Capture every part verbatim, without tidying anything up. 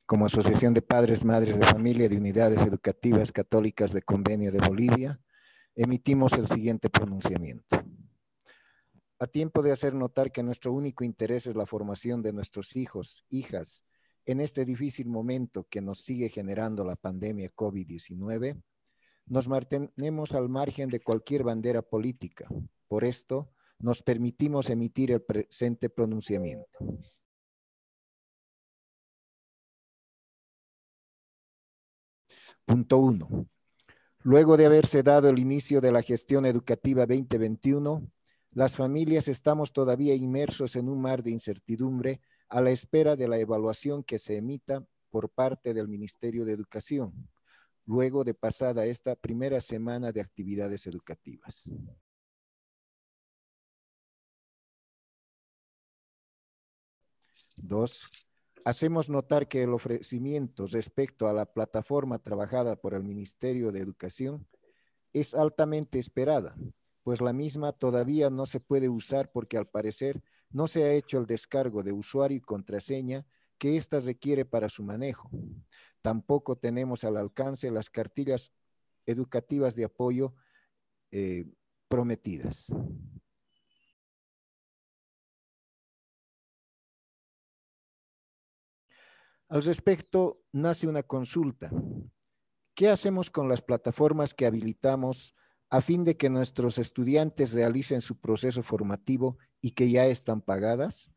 como Asociación de Padres, Madres de Familia de Unidades Educativas Católicas de Convenio de Bolivia, emitimos el siguiente pronunciamiento. A tiempo de hacer notar que nuestro único interés es la formación de nuestros hijos, hijas, en este difícil momento que nos sigue generando la pandemia COVID diecinueve, nos mantenemos al margen de cualquier bandera política. Por esto, nos permitimos emitir el presente pronunciamiento. Punto uno. Luego de haberse dado el inicio de la gestión educativa veinte veintiuno, las familias estamos todavía inmersos en un mar de incertidumbre a la espera de la evaluación que se emita por parte del Ministerio de Educación, luego de pasada esta primera semana de actividades educativas. Dos, hacemos notar que el ofrecimiento respecto a la plataforma trabajada por el Ministerio de Educación es altamente esperada, pues la misma todavía no se puede usar porque al parecer no se ha hecho el descargo de usuario y contraseña que ésta requiere para su manejo. Tampoco tenemos al alcance las cartillas educativas de apoyo eh, prometidas. Al respecto, nace una consulta. ¿Qué hacemos con las plataformas que habilitamos a fin de que nuestros estudiantes realicen su proceso formativo y que ya están pagadas?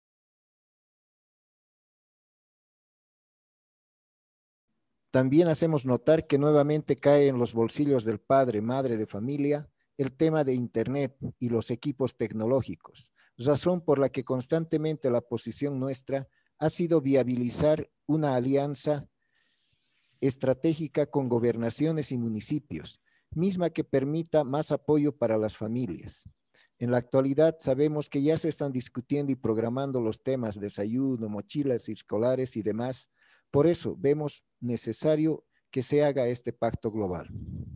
También hacemos notar que nuevamente cae en los bolsillos del padre, madre de familia, el tema de Internet y los equipos tecnológicos, razón por la que constantemente la posición nuestra ha sido viabilizar una alianza estratégica con gobernaciones y municipios, misma que permita más apoyo para las familias. En la actualidad sabemos que ya se están discutiendo y programando los temas desayuno, mochilas escolares y demás. Por eso vemos necesario que se haga este pacto global.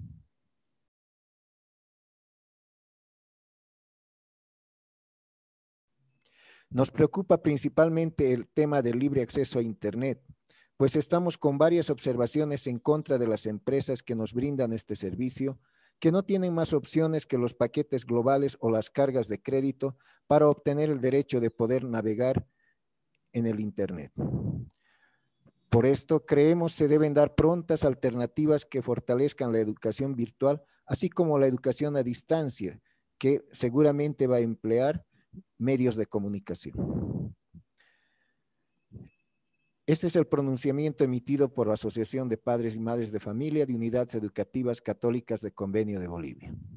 Nos preocupa principalmente el tema del libre acceso a Internet, pues estamos con varias observaciones en contra de las empresas que nos brindan este servicio, que no tienen más opciones que los paquetes globales o las cargas de crédito para obtener el derecho de poder navegar en el Internet. Por esto, creemos se deben dar prontas alternativas que fortalezcan la educación virtual, así como la educación a distancia, que seguramente va a emplear medios de comunicación. Este es el pronunciamiento emitido por la Asociación de Padres y Madres de Familia de Unidades Educativas Católicas de Convenio de Bolivia.